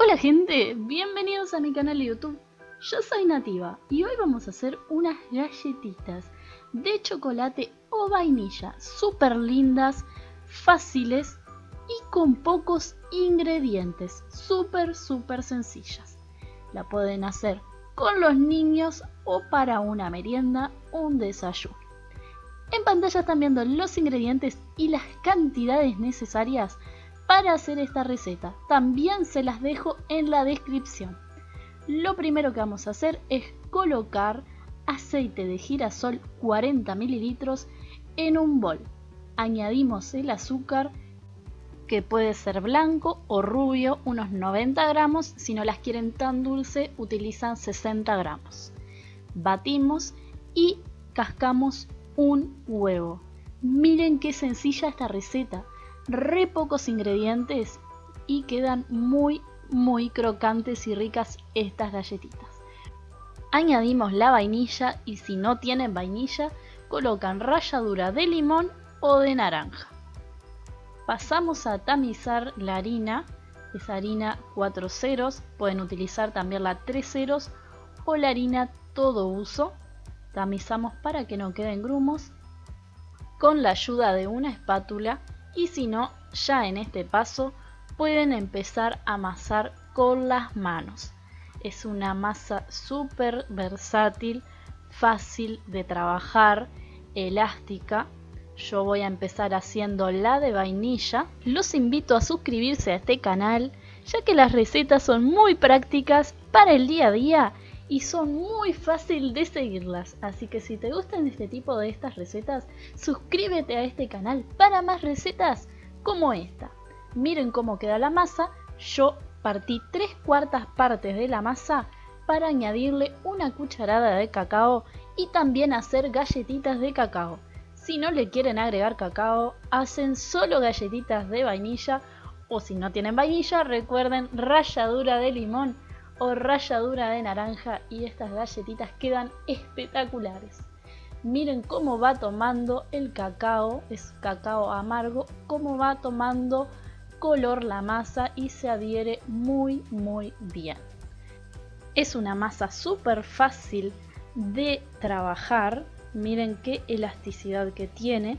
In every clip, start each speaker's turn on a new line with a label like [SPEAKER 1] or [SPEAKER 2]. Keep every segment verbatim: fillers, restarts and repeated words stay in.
[SPEAKER 1] Hola gente, bienvenidos a mi canal de YouTube. Yo soy Nativa y hoy vamos a hacer unas galletitas de chocolate o vainilla, súper lindas, fáciles y con pocos ingredientes, súper súper sencillas. La pueden hacer con los niños o para una merienda o un desayuno. En pantalla están viendo los ingredientes y las cantidades necesarias para hacer esta receta. También se las dejo en la descripción. Lo primero que vamos a hacer es colocar aceite de girasol cuarenta mililitros en un bol. Añadimos el azúcar, que puede ser blanco o rubio, unos noventa gramos. Si no las quieren tan dulce, utilizan sesenta gramos. Batimos y cascamos un huevo. Miren qué sencilla esta receta. Re pocos ingredientes y quedan muy muy crocantes y ricas estas galletitas. Añadimos la vainilla y si no tienen vainilla colocan ralladura de limón o de naranja. Pasamos a tamizar la harina, es harina cuatro ceros, pueden utilizar también la tres ceros o la harina todo uso. Tamizamos para que no queden grumos con la ayuda de una espátula. Y si no, ya en este paso pueden empezar a amasar con las manos. Es una masa súper versátil, fácil de trabajar, elástica. Yo voy a empezar haciendo la de vainilla. Los invito a suscribirse a este canal, ya que las recetas son muy prácticas para el día a día y son muy fácil de seguirlas. Así que si te gustan este tipo de estas recetas, suscríbete a este canal para más recetas como esta. Miren cómo queda la masa. Yo partí tres cuartas partes de la masa para añadirle una cucharada de cacao y también hacer galletitas de cacao. Si no le quieren agregar cacao, hacen solo galletitas de vainilla, o si no tienen vainilla, recuerden ralladura de limón o ralladura de naranja y estas galletitas quedan espectaculares. Miren cómo va tomando el cacao, es cacao amargo, cómo va tomando color la masa y se adhiere muy muy bien. Es una masa súper fácil de trabajar, miren qué elasticidad que tiene.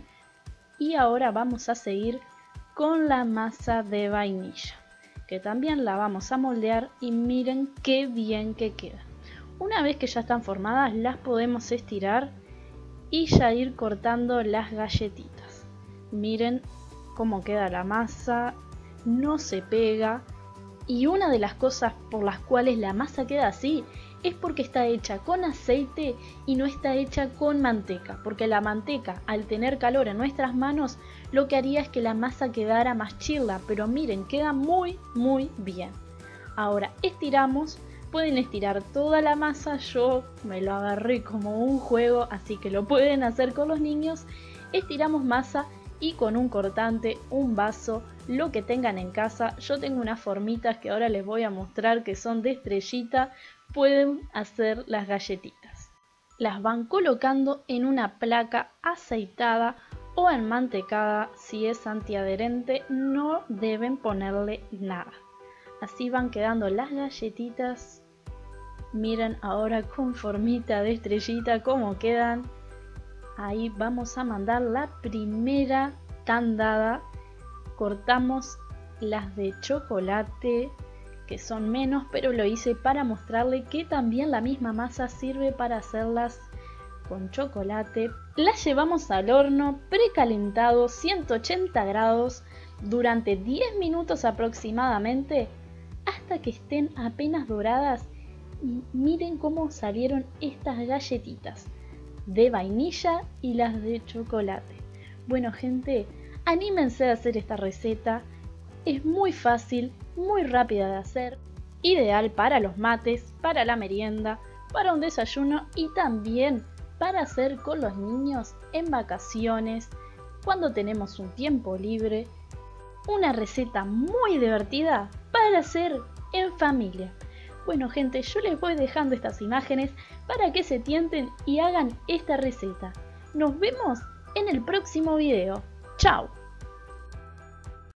[SPEAKER 1] Y ahora vamos a seguir con la masa de vainilla, que también la vamos a moldear y miren qué bien que queda. Una vez que ya están formadas, las podemos estirar y ya ir cortando las galletitas. Miren cómo queda la masa, no se pega. Y una de las cosas por las cuales la masa queda así es porque está hecha con aceite y no está hecha con manteca, porque la manteca, al tener calor en nuestras manos, lo que haría es que la masa quedara más chirla, pero miren, queda muy muy bien. Ahora estiramos, pueden estirar toda la masa, yo me lo agarré como un juego, así que lo pueden hacer con los niños. Estiramos masa y con un cortante, un vaso, lo que tengan en casa. Yo tengo unas formitas que ahora les voy a mostrar que son de estrellita, pueden hacer las galletitas. Las van colocando en una placa aceitada o enmantecada. Si es antiadherente no deben ponerle nada. Así van quedando las galletitas. Miren ahora con formita de estrellita cómo quedan. Ahí vamos a mandar la primera tandada. Cortamos las de chocolate, que son menos, pero lo hice para mostrarle que también la misma masa sirve para hacerlas con chocolate. Las llevamos al horno precalentado ciento ochenta grados durante diez minutos aproximadamente, hasta que estén apenas doradas. Y miren cómo salieron estas galletitas de vainilla y las de chocolate. Bueno gente, anímense a hacer esta receta, es muy fácil, muy rápida de hacer, ideal para los mates, para la merienda, para un desayuno y también para hacer con los niños en vacaciones, cuando tenemos un tiempo libre. Una receta muy divertida para hacer en familia. Bueno gente, yo les voy dejando estas imágenes para que se tienten y hagan esta receta. Nos vemos en el próximo video. ¡Chao!